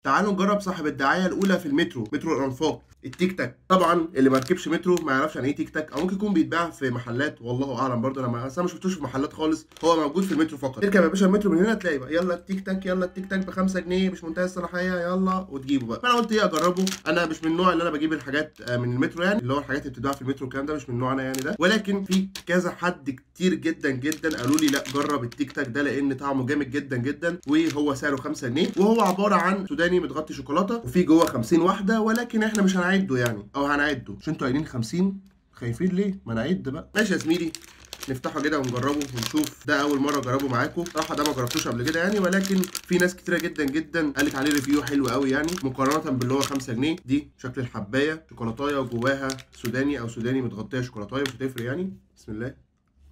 تعالوا نجرب صاحب الدعايه الاولى في المترو، مترو الانفاق، التيك تاك. طبعا اللي ما ركبش مترو ما يعرفش يعني ايه تيك تاك، او ممكن يكون بيتباع في محلات، والله اعلم برضه. انا ما شفتوش في محلات خالص، هو موجود في المترو فقط. تركب يا باشا المترو من هنا تلاقي بقى يلا التيك تاك، يلا التيك تاك ب 5 جنيه مش منتهي الصلاحيه، يلا وتجيبه بقى. فانا قلت ايه اجربه. انا مش من النوع اللي انا بجيب الحاجات من المترو، يعني اللي هو الحاجات اللي بتتباع في المترو الكلام ده مش من نوعنا يعني ده، ولكن في كذا حد كتير جدا جدا قالوا لي لا جرب التيك تاك ده لان طعمه جامد جدا جدا، وهو سعره 5 جنيه، وهو عباره عن سوداني متغطي شوكولاته، وفي جوه 50 واحده، ولكن احنا مش هنعده يعني، او هنعده مش انتوا قايلين 50 خايفين ليه؟ ما نعد بقى. ماشي يا زميلي، نفتحه كده ونجربه ونشوف. ده اول مره اجربه معاكم صراحه، ده ما جربتوش قبل كده يعني، ولكن في ناس كتيره جدا جدا قالت عليه ريفيو حلو قوي يعني، مقارنه باللي هو 5 جنيه. دي شكل الحبايه شوكولاتايه وجواها سوداني، او سوداني متغطيه شوكولاتايه، مش هتفرق يعني. بسم الله.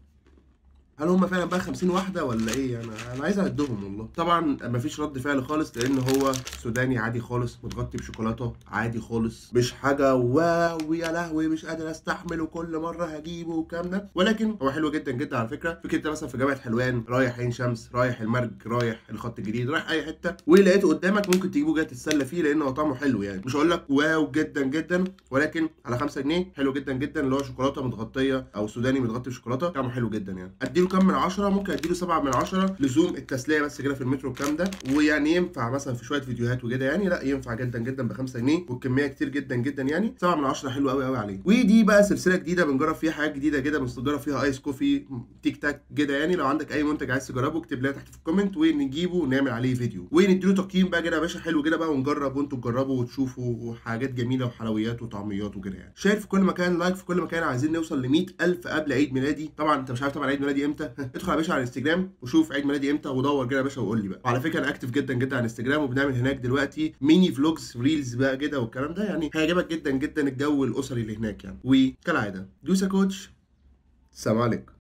هل هم فعلا بقى 50 واحده ولا ايه؟ انا عايز اعدهم والله. طبعا مفيش رد فعل خالص، لان هو سوداني عادي خالص متغطي بشوكولاته عادي خالص، مش حاجه واو يا لهوي مش قادر استحمل وكل مره هجيبه والكلام ده، ولكن هو حلو جدا جدا على فكره. فكره انت مثلا في جامعه حلوان، رايح عين شمس، رايح المرج، رايح الخط الجديد، رايح اي حته ولقيته قدامك، ممكن تجيبه جاي تتسلى فيه، لان هو طعمه حلو يعني. مش هقول لك واو جدا جدا، ولكن على 5 جنيه حلو جدا جدا، اللي هو شوكولاته متغطيه او سوداني متغطي بشوكولاته، طعمه حلو جدا يعني. اديله كام من 10؟ ممكن اديله 7 من 10، لزوم التسليه بس كده في المترو الكلام ده، ويعني ينفع مثلا في شويه فيديوهات وكده يعني، لا ينفع جدا جدا ب 5 جنيه، والكميه كتير جدا جدا يعني. 7 من 10 حلو قوي قوي عليه. ودي بقى سلسله جديده بنجرب فيها حاجات جديده كده، بنجرب فيها ايس كوفي، تيك تاك كده يعني. لو عندك اي منتج عايز تجربه اكتب لنا تحت في الكومنت ونجيبه ونعمل عليه فيديو ونديله تقييم بقى كده يا باشا حلو كده بقى، ونجرب وانتوا تجربوا وتشوفوا حاجات جميله وحلويات وطعميات وكده يعني. شير في كل مكان، لايك في كل مكان، عايزين نوصل ل 100,000 قبل عيد ميلادي. طبعا انت مش عارف طبعا عيد ميلادي امتى ادخل يا باشا على الانستجرام وشوف عيد ميلادي امتى ودور كده يا باشا وقول لي بقى. وعلى فكره انا اكتف جدا جدا على الانستجرام، وبنعمل هناك دلوقتي ميني فلوجز ريلز بقى كده والكلام ده يعني، هيعجبك جدا جدا الجو الاسري اللي هناك يعني. وكالعاده دوسا كوتش، سلام عليكم.